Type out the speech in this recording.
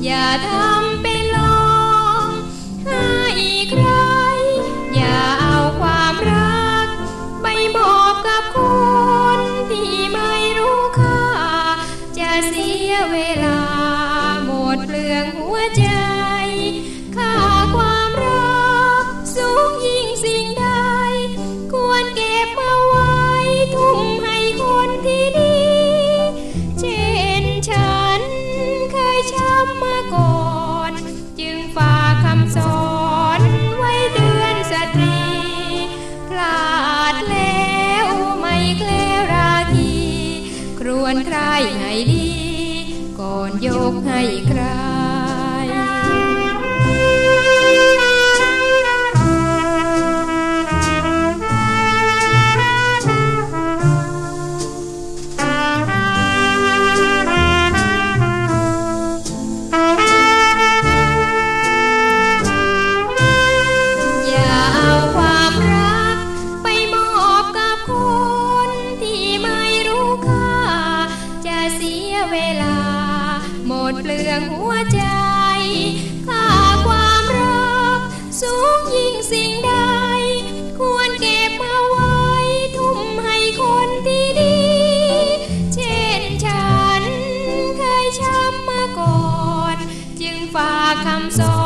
อย่าทำเป็นลองให้ใครอย่าเอาความรักไปบอกกับคนที่ไม่รู้ค่าจะเสียเวลาหมดเปลืองหัวใจค่าความรักสูงยิ่งสิ่งใดควรเก็บมาไว้ทุ่มให้คนที่ดีเช่นฉันเคยช้ำมาก่อนจึงฝากคำสอนไว้เตือนสตรีพลาดแล้วไม่แคล้วราคีครวญใครให้ดีก่อนยกให้ใครเวลาหมดเปลืองหัวใจค่าความรักสูงยิ่งสิ่งใดควรเก็บมาไว้ทุ่มให้คนที่ดีเช่นฉันเคยช้ำมาก่อนจึงฝากคำสอน